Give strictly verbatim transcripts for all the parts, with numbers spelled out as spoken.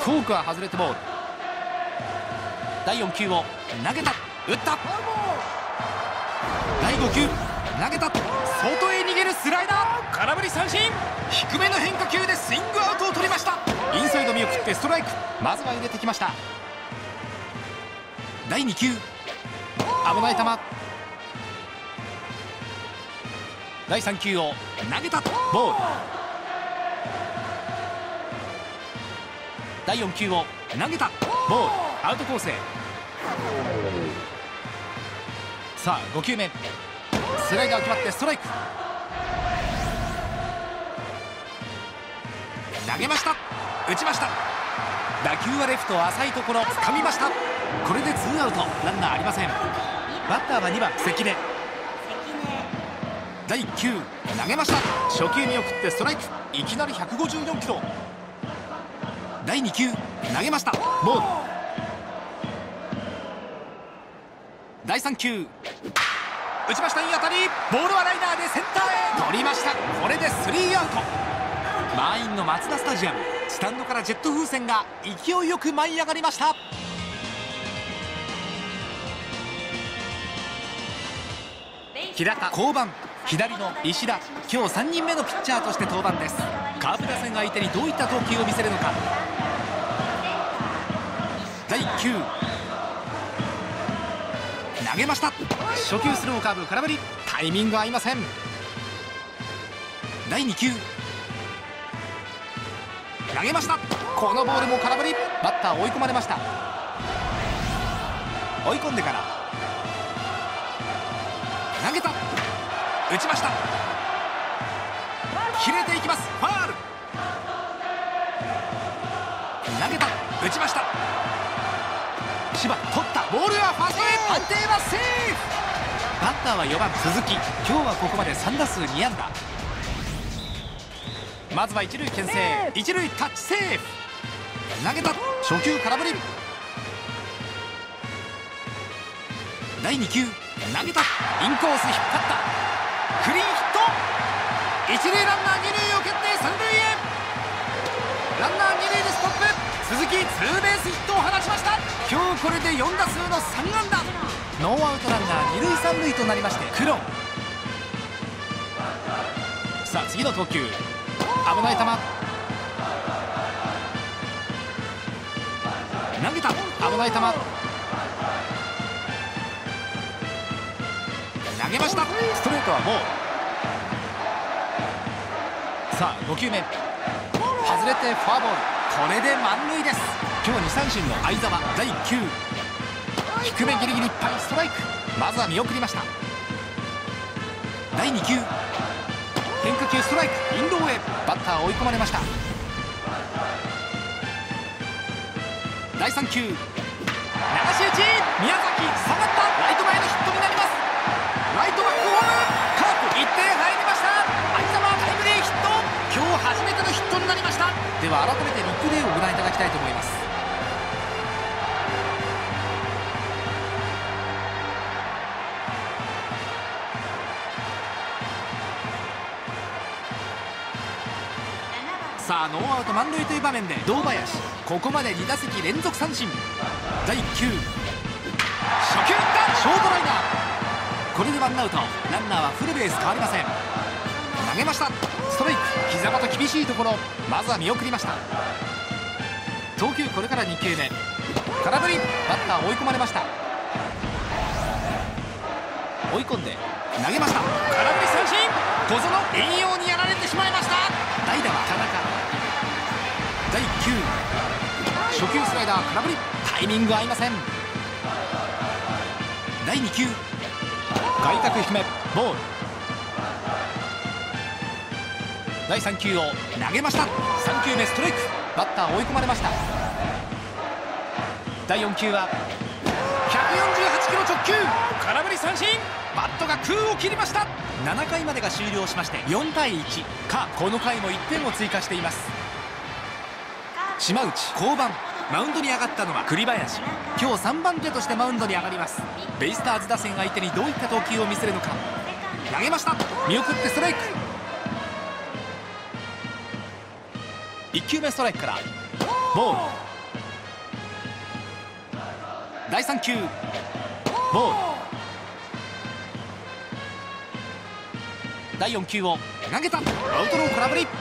フォークは外れてボール。だいよん球を投げた、打った。だいご球投げた、外へ逃げるスライダー、空振り三振。低めの変化球でスイングアウトを取りました。インサイド見送ってストライク。まずは入れてきました。だいに球、危ない球。だいさん球を投げた、ボール。だいよん球を投げた、ボール。アウトコースへ。さあご球目、スライダー決まってストライク。投げました、打ちました。打球はレフト浅いところ、掴みました。これでツーアウト、ランナーありません。バッターはにばん関根。だいいっ球投げました、初球見送ってストライク。いきなりひゃくごじゅうよんキロ。だいに球投げました、ボール。だいさん球打ちました、いい当たり。ボールはライナーでセンターへ取りました。これでスリーアウト。満員のマツダスタジアム、スタンドからジェット風船が勢いよく舞い上がりました。平田降板、左の石田、今日さんにんめのピッチャーとして登板です。カープ打線相手にどういった投球を見せるのか。だいいっ球投げました、初球スローカーブ空振り、タイミング合いません。だいに球投げました、このボールも空振り。バッター追い込まれました。追い込んでから投げた、打ちました、切れていきます、ファール。投げた、打ちました、芝取った、ボールはファーストへ、判定はセーフ。バッターはよばん鈴木、今日はここまでさん打数に安打。まずは一塁牽制、一塁タッチセーフ。投げた、初球空振り。だいに球投げた、インコース引っ張った、クリーンヒット。一塁ランナー二塁を蹴って三塁へ。ランナー二塁でストップ。鈴木ツーベースヒットを放ちました。今日これでよん打数のさん安打。ノーアウトランナー二塁三塁となりましてクロン。さあ次の投球、危ない球投げた、危ない球投げました、ストレートはボール。さあご球目外れてフォアボール、これで満塁です。今日に三振の相澤、だいいっ球低めギリギリいっぱいストライク。まずは見送りました。だいに球変化球ストライク、インローへ。バッター追い込まれました。だいさん球流し打ち、宮崎下がった、ライト前のヒットになります。ライトバックホーム、カープいってん入りました。相澤タイムリーヒット、今日初めてのヒットになりました。では改めてリプレイをご覧いただきたいと思います。さあノーアウト満塁という場面で堂林、ここまでに打席連続三振。だいいっ球初球いった、ショートライナー。これでワンアウト、ランナーはフルベース変わりません。投げました、ストライク、膝元厳しいところ、まずは見送りました。投球これからに球目、空振り、バッター追い込まれました。追い込んで投げました、空振り三振。小園栄養にやられてしまいました。代打は田中。だいいっ球初球スライダー空振り、タイミング合いません。だいに球外角低め、ボール。だいさん球を投げました、さん球目ストライク、バッター追い込まれました。だいよん球はひゃくよんじゅうはちキロ直球、空振り三振。バットが空を切りました。なな回までが終了しましてよん対いちか、この回もいってんを追加しています。島内降板、マウンドに上がったのは栗林、今日さんばん手としてマウンドに上がります。ベイスターズ打線相手にどういった投球を見せるのか。投げました、見送ってストライク。いっ球目ストライクからボール。 だいさん球ボール。だいよん球を投げた。アウトロー空振り。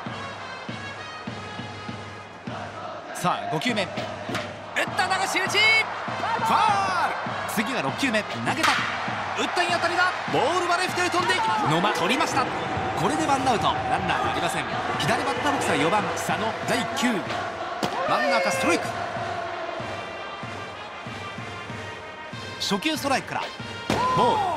さあご球目、打った流し打ち、ファール。次がろく球目、投げた、打ったいい当たりだ。ボールはレフトへ飛んでいきます。野間取りました。これでワンアウト、ランナーはありません。左バッターボックスはよばん佐野。だいいっ球、真ん中ストライク。初球ストライクからボール。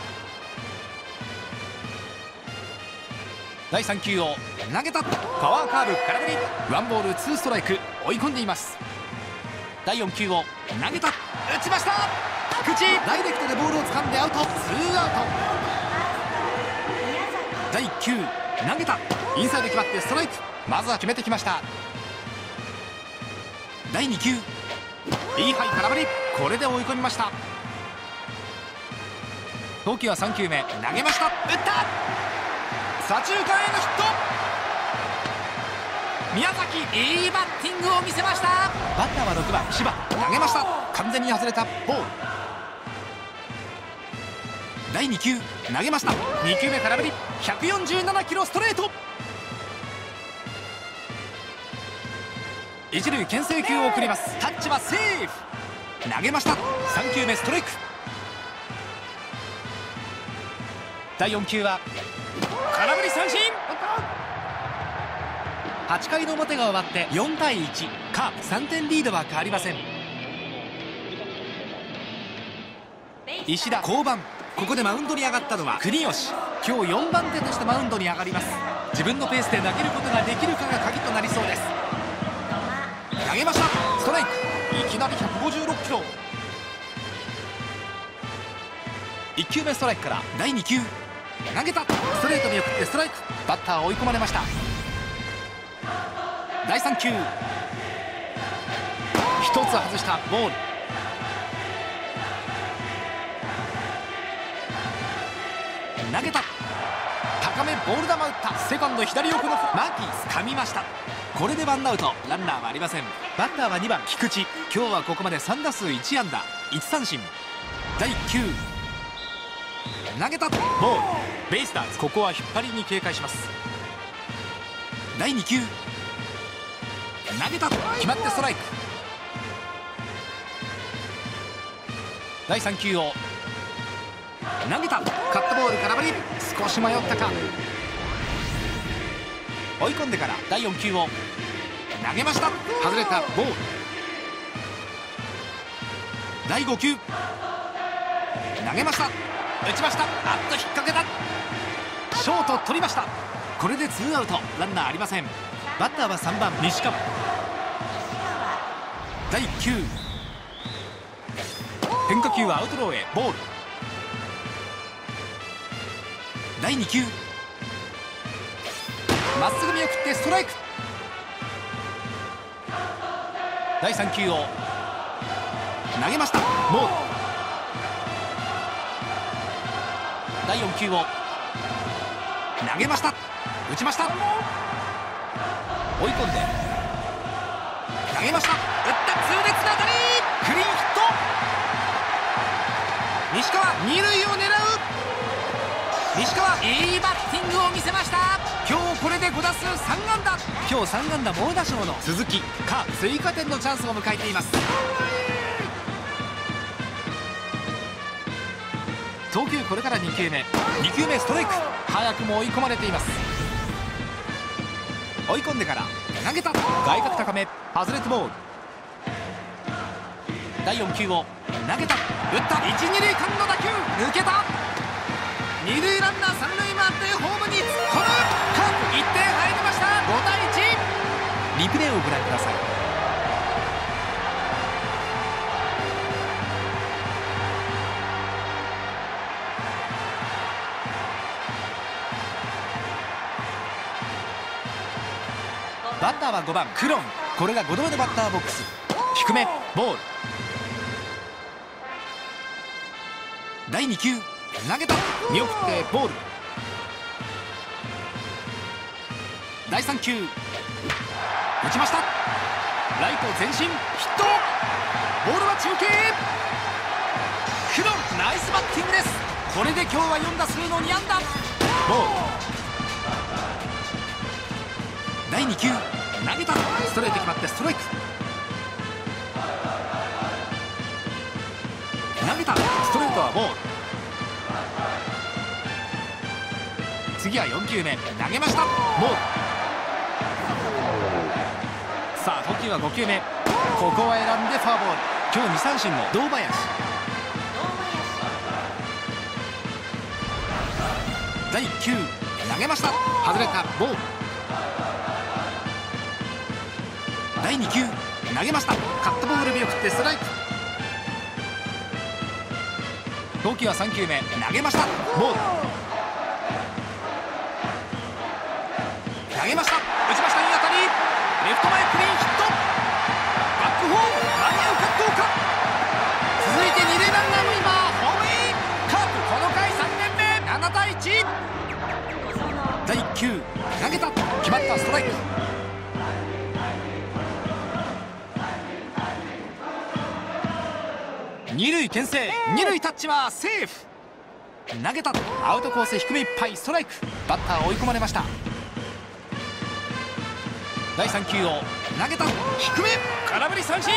だいさん球を投げた。パワーカーブ空振り。ワンボールツーストライク、追い込んでいます。だいよん球を投げた、打ちました。菊池ダイレクトでボールを掴んでアウト、ツーアウト。だいいっ球投げた、インサイド決まってストライク。まずは決めてきました。だいに球、いいハイ空振り。これで追い込みました。投球はさん球目、投げました、打った。左中間へのヒット。宮崎いいバッティングを見せました。バッターはろくばん柴、投げました。完全に外れたボール。だいに球投げました。に球目空振り。ひゃくよんじゅうななキロストレート。一塁牽制球を送ります。タッチはセーフ。投げました。さん球目ストライク。だいよん球は空振り三振。はち回の表が終わってよんたいいち、カープさんてんリードは変わりません。石田降板。ここでマウンドに上がったのは国吉。今日よんばん手としてマウンドに上がります。自分のペースで投げることができるかが鍵となりそうです。投げました、ストライク。いきなりひゃくごじゅうろくキロ。いっ球目ストライクからだいに球投げた、ストレート見送ってストライク。バッター追い込まれました。だいさん球、ひとつ外したボール。投げた、高めボール球打った。セカンド左横のマーキー掴みました。これでワンアウト、ランナーはありません。バッターはにばん菊池。今日はここまでさん打数いち安打いち三振。だいいっ球投げた、ボール。ベイスターズここは引っ張りに警戒します。だいに球投げた、決まってストライク。だいさん球を投げた、カットボール空振り。少し迷ったか。追い込んでからだいよん球を投げました。外れたボール。だいご球投げました、打ちました。あっと引っ掛けた。ショート取りました。これでツーアウト、ランナーありません。バッターはさんばん西川。だいいっ球変化球はアウトローへボール。だいに球まっすぐ見送ってストライク。だいさん球を投げました、ボール。だいよん球を投げました、打ちました。追い込んで投げました、打った。痛烈な当たり、クリーンヒット。西川二塁を狙う。西川いいバッティングを見せました。今日これでご打数さん安打。今日さん安打猛打賞の鈴木。カープ追加点のチャンスを迎えています。投球これからに球目、に球目ストライク。早くも追い込まれています。追い込んでから投げた、外角高め外れてボール。だいよん球を投げた、打った。一二塁間の打球抜けた。二塁ランナー三塁回ってホームに突っ込む。カープいってん入りました。ごたいいち。リプレイをご覧ください。バッターはごばんクロン。これがごどめのバッターボックス。低めボール。だいに球投げた、見送ってボール。だいさん球打ちました。 ライト前進ヒット。ボールは中継。クロンナイスバッティングです。これで今日はよん打数のに安打。ボールだいに球投げた。ストレート決まってストライク。投げたストレートはボール。次はよん球目投げました。ボール。さあ投球はご球目。ここは選んでフォアボール。今日に三振の堂林。だいいっ球投げました。外れた。ボール。だいに球投げました。カットボール見送ってストライク。投球はさん球目投げました。ボール。投げました。打ちました。いい当たり。レフト前クリーンヒット。バックホーム間に合うかどうか。続いてに塁ランナーも今ホームイン。カープこの回さんねんめななたいいち。だいいっ球投げた。決まったストライク。二塁牽制。二塁タッチはセーフ。投げた。アウトコース低めいっぱいストライク。バッター追い込まれました。だいさん球を投げた。低め空振り三振。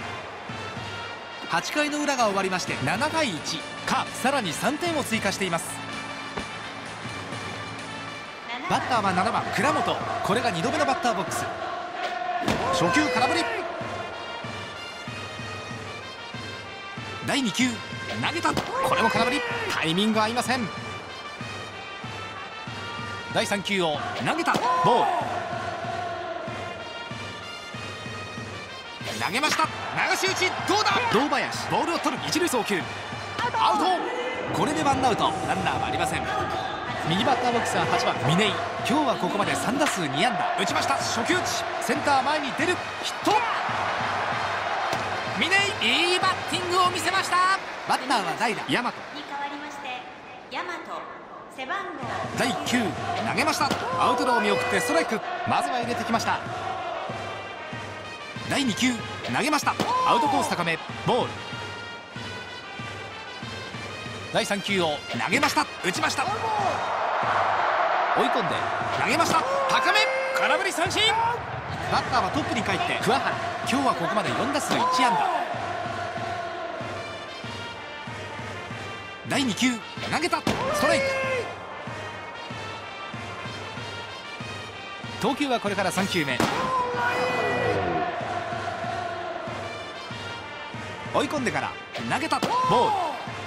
はち回の裏が終わりましてななたいいち。カープさらにさんてんを追加しています。バッターはななばん倉本。これがにどめのバッターボックス。初球空振り。だいに球投げた。これも空振り。タイミング合いません。だいさん球を投げた。ボール。投げました。流し打ちどうだ。堂林ボールを取る。一塁送球アウト。これでワンアウト。ランナーはありません。右バッターボックスははちばん嶺井。今日はここまでさん打数に安打。打ちました。初球打ち。センター前に出る。ヒット。嶺井いいバッティングを見せました。バッターは代打大和に代わりまして大和背番号だいいっ球投げました。アウトローを見送ってストライク。まずは入れてきました。だいに球投げました。アウトコース高めボール。だいさん球を投げました。打ちました。追い込んで投げました。高め空振り三振。バッターはトップに帰って桑原。今日はここまでよん打数いち安打。だいに球投げた。ストライク。投球はこれからさん球目。追い込んでから投げた。ボール。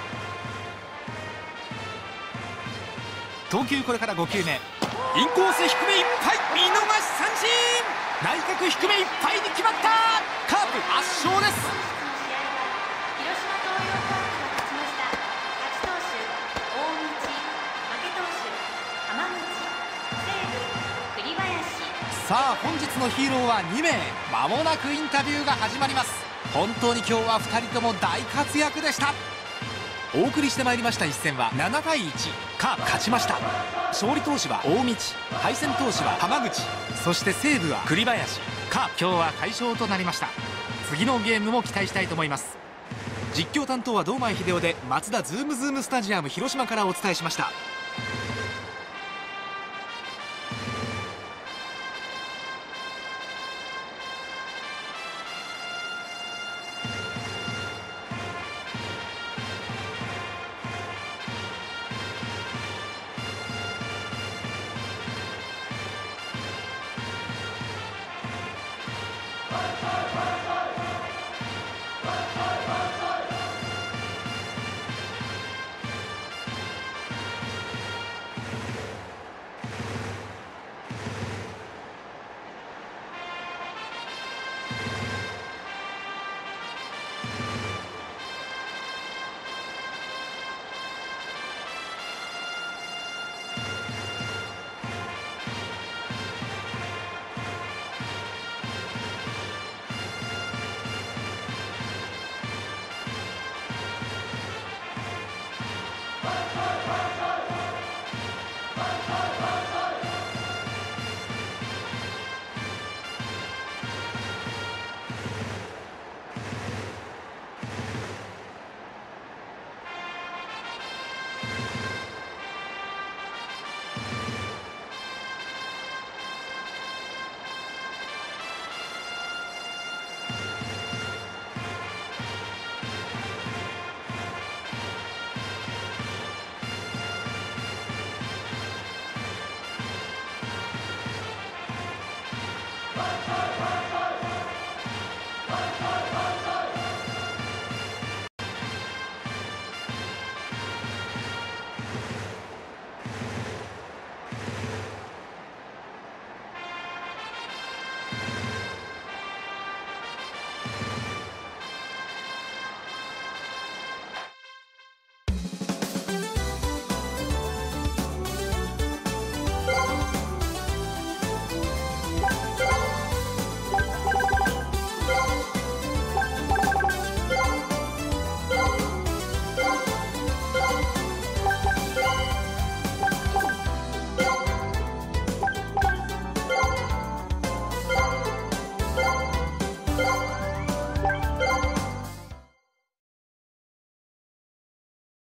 投球これからご球目。インコース低めいっぱい見逃し三振。内角低めいっぱいに決まった。カープ圧勝です。 広島東洋カープが勝ちました。勝ち投手大道、負け投手浜口、西武栗林。 さあ本日のヒーローはに名。まもなくインタビューが始まります。本当に今日はふたりとも大活躍でした。お送りしてまいりました一戦はななたいいち。カープ勝ちました。勝利投手は大道、敗戦投手は浜口、そして西武は栗林。カープ今日は快勝となりました。次のゲームも期待したいと思います。実況担当は堂前秀夫で、松田ズームズームスタジアム広島からお伝えしました。